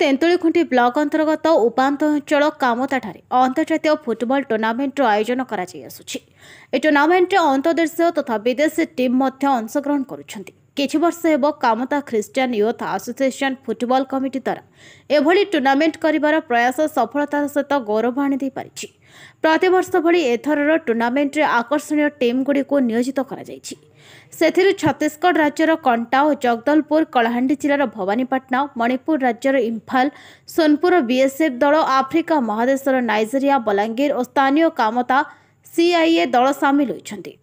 Tentulikhunti block अंतर्गत उपांत अंचल कामताठारे अंतर्जातीय football tournament आयोजन कर टूर्नामेंट अंतर्देशीय तथा विदेशी टीम अंशग्रहण करुछंती। किछि वर्ष हेब कामता Christian youth association football committee द्वारा एभली टूर्नामेंट करिवार प्रयास सफलतार सहित गौरव आनी पारिछि। प्रतिवर्ष भली एथरर टूर्नामेंट आकर्षणीय टीम गुडी को नियोजित करा जायछि। सेथिरु छत्तीसगढ़ राज्यर कंटा और जगदलपुर, कलाहांडी जिलार भवानीपाटना, मणिपुर राज्यर इम्फाल, सोनपुर बीएसएफ दल, आफ्रिका महादेशर नाइजेरिया, बलांगीर और स्थानीय कामता सीआईए दल सामिल होइछन्ति।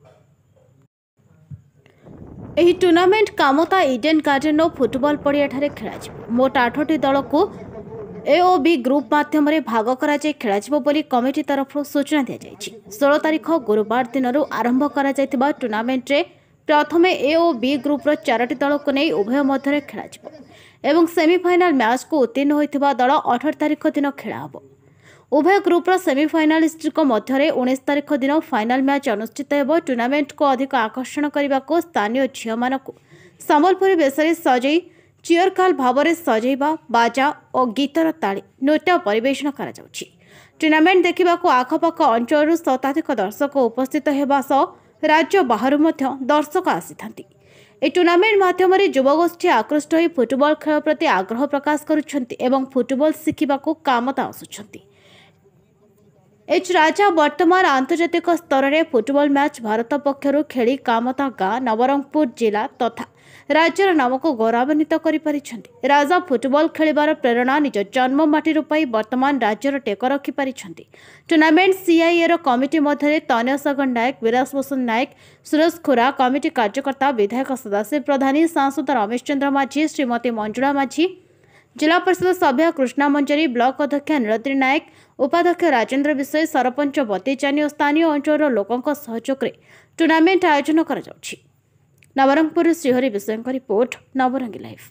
एही टूर्नामेंट कामता इडेन गार्डन और फुटबॉल पड़िया ठारे खेलाजिबो। मोट 8टी दल को ए और बी ग्रुप माध्यम भाग कराଯାଇ खेलाଯିबो बोली कमिटी तरफ सूचना दिया जायछि। 16 तारिख गुरुवार दिन आरंभ करा जायतिबा टूर्नामेंट रे प्रथमे ए और बी ग्रुप रो 4टी दल को नहीं उभय मध्य खेलाଯିबो एवं सेमीफाइनल मैच को उत्तीर्ण होइतिबा दल 18 तारिख दिन खेला हबो। उभय ग्रुप रो सेमीफाइनालिस्ट को मध्य 19 तारिख दिन फाइनल मैच अनुष्ठित हेबो। टूर्नामेंट को अधिक आकर्षण करने को स्थानीय झियो मानकु संबलपुरी बेसरे सजई चियरकाल भाव में सजैबा, बाजा और गीतर ताली नृत्य परिवेषण करा जाउछि। टूर्नामेंट देखा आखपाख अंचल शताधिक दर्शक उपस्थित होगा सह राज्य बाहर दर्शक आसी थांती। ए टूर्नामेंट माध्यम युवगोष्ठी आकृष्ट हो फुटबॉल खेल प्रति आग्रह प्रकाश करुछंती एवं फुटबॉल शिखिबा को कामता आसुछंती। एच राजा वर्तमान आंतर्जातिक स्तर में फुटबॉल मैच भारत पक्षर खेली कामता गाँ नवरंगपुर जिला तथा राज्यर नाम को गौरवान्वित कर राजा फुटबॉल खेलिबार प्रेरणा निज जन्म माटी पाई वर्तमान राज्यर टेक रखि पारिछंती। टूर्नामेंट सीआईए कमिटी मध्य तन्यसागर नायक, विरासभूषण नायक, सुरेश खुरा, कमिटी कार्यकर्ता, विधायक सदाशिव प्रधानी, सांसद रमेश चंद्र माझी, श्रीमती मंजुला माझी, जिला परिषद सभ्य कृष्णा मंजरी, ब्लॉक अध्यक्ष नीलद्री नायक, उपाध्यक्ष राजेन्द्र विषय, सरपंच बती चानी और स्थानीय अंचल लोकों सहयोग में टूर्नामेंट आयोजन करा जाउछि। नवरंगपुर श्रीहरि विषय रिपोर्ट, नवरंगी लाइव।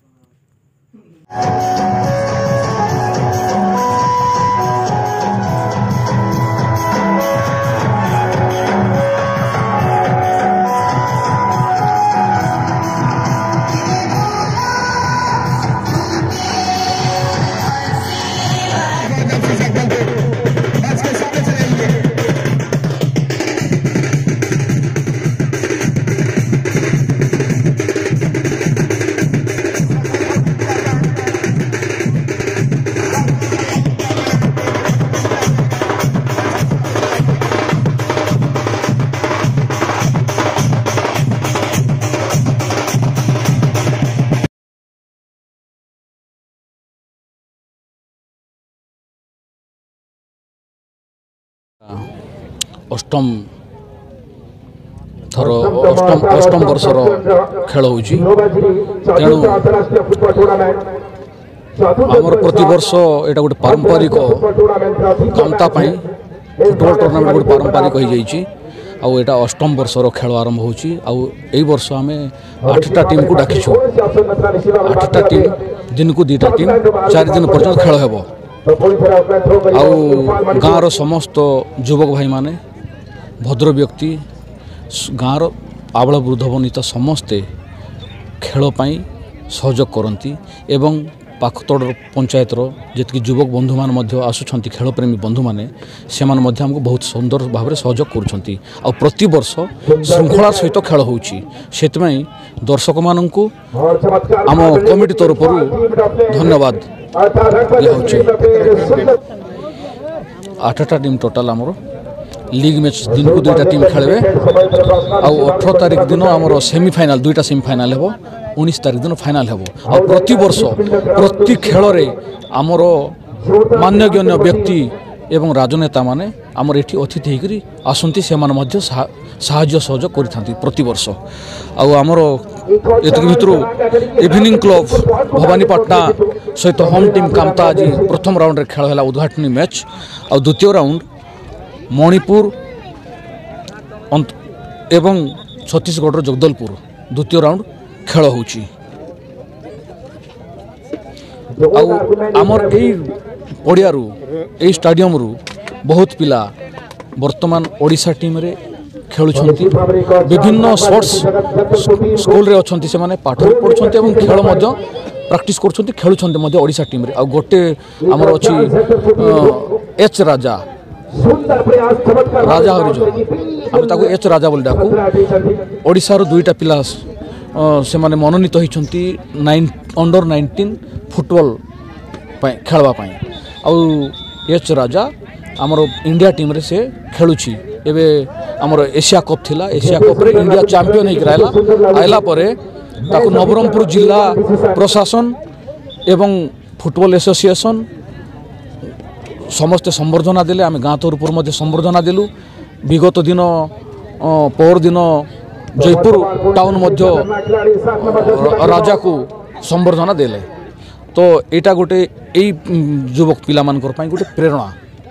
अष्टम वर्षर खेल होउछि। तेणु आमर प्रति वर्ष एटा गोटे पारंपरिक कामता फुटबॉल टूर्नामेंट गोटे पारंपरिक हो जाइछि। आउ एटा अष्टम वर्षर खेल आरंभ होउछि। आउ एई वर्ष आमे 8टा टीम को डाकिछु। 8टा टीम दिन को 2टा टीम 4 दिन पर्यंत खेल हेबो। आउ गाँव समस्त युवक भाई माने, भद्र व्यक्ति, गाँव आबल वृद्ध वनिता समस्ते खेल पाई सहयोग करती एवं पाखतड़ पंचायतर जी युवक बंधु मान आसुंच खेल प्रेमी बंधु मैंने से हमको बहुत सुंदर भाव में सहयोग करुँच। आ प्रति वर्ष श्रृंखला सहित खेल होउछि। सेतमै दर्शक मानू आम कमिटी तरफ धन्यवाद दिया। 8टा टीम टोटाल आमर लीग मैच दिन को 2टा टीम खेलेबे। आ 18 तारिख दिन आमर सेमीफाइनाल 2टा सेमीफाइनाल हेबो। 19 तारिख दिन फाइनाल हेबो। आ प्रति वर्ष प्रति खेल रे आमर मान्यगण्य व्यक्ति एवं राजनेता माने आमर एठी अतिथि होकरी आसंती से माने मध्य साहाय्य सहयोग करिथांती प्रति वर्ष। आ आमर एतक भितरु इवनिंग क्लब भवानीपाटना सहित होम टीम कामता आज प्रथम राउंड रे खेल हैला उद्घाटनी मैच। आ द्वितीय राउंड मणिपुर एवं छत्तीसगढ़ जगदलपुर द्वितीय राउंड खेल होउछि। आमर एई पड़ियारू एई स्टाडियम रु बहुत पिला वर्तमान ओडिशा टीम रे खेलुछंती। विभिन्न स्पोर्ट्स स्कूल रे अछंती, से माने पाठ पढुछंती एवं खेल मध्य प्राक्टिस कर खेलुंट ओडिशा टीम रे। आ गोटे आमर अच्छी एच राजा राजा हरिजन आम ताको एच राजा बोली डाकू ओडिशार दुईटा पिला से माने मनोनीत होती अंडर 19 फुटबॉल खेलवाई आउ एच राजा आमर इंडिया टीम रे से खेलुची एबे आमर एशिया कप थिला एशिया कप रे इंडिया चैंपियन होकर आइला परे ताको नवरंगपुर जिला प्रशासन एवं फुटबॉल एसोसिएशन समस्ते संबर्धना देले आम गाँ तौर मध्य संबर्धना देलु विगत दिन पर दिन जयपुर टाउन मध्य राजा को संबर्धना देले। तो यहाँ गोटे युवक पिला गोटे प्रेरणा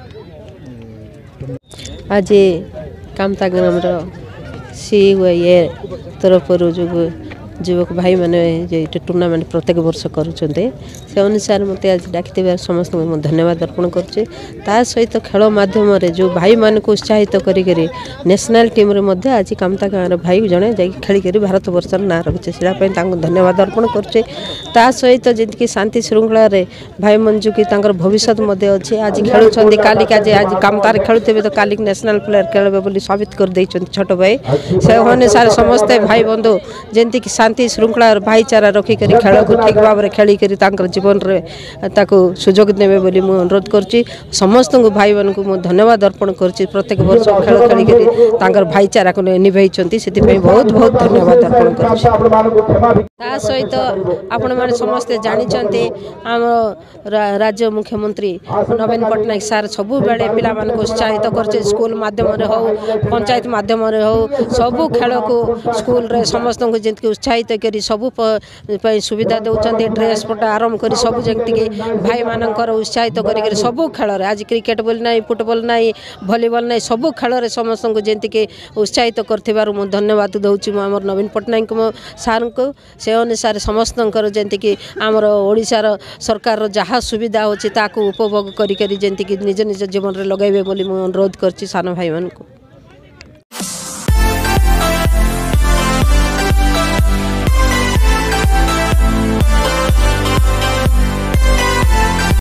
आज कामता ग्राम सी ये तरफ जो युवक भाई मैंने टूर्णामेंट प्रत्येक वर्ष करुँचे से अनुसार मत आज डाक समस्त धन्यवाद अर्पण करुचे। सहित खेल माध्यम जो भाई मान को उत्साहित करी नेशनल टीम रे मध्य आज कामता गाँव भाई जड़े जा खेल भारत वर्षर ना रखुचे से धन्यवाद अर्पण करुचे। सहित जी शांति श्रृंखला भाई मंजू की भविष्य अच्छे आज खेलुंट काली आज कामतार खेलुवे तो काली नेशनल प्लेयर खेलबे बोली साबित कर देइछन छोट भाई से अनुसार समस्ते भाई बंधु जमती शांति श्रृंखला भाईचारा रखिक खेल को ठीक भाव में खेलिक जीवन में सुजोग देवे बोली मु अनुरोध करुच्ची। समस्त भाई मान को धन्यवाद अर्पण करुच्ची प्रत्येक वर्ष खेल खेलिक भाईचारा को निभाई बहुत बहुत धन्यवाद अर्पण करुच्ची। सहित आपण मैंने समस्ते जानते आम राज्य मुख्यमंत्री नवीन पट्टनायक सार सबु बेले पिला मान को उत्साहित कर स्कूल माध्यम हो पंचायत माध्यम हो सबू खेल को स्कूल रे समस्त को जंती उत्साहित करी सबू सुविधा दौरान ड्रेस पटा आरंभ कर सबू जंती भाई मानकर उत्साहित कर सबू खेल आज क्रिकेट बोल ना फुटबॉल ना भलीबॉल ना सबू खेल समस्त को जंती उत्साहित कर धन्यवाद दूसरी आम नवीन पट्टनायक सार को से अनुसार समस्त जंती आमर ओडिशार सरकार जहाँ सुविधा अच्छी उपभोग करी जंती निज निज जीवन में लगेबे बोली मु अनुरोध करछि सान भाई मान को।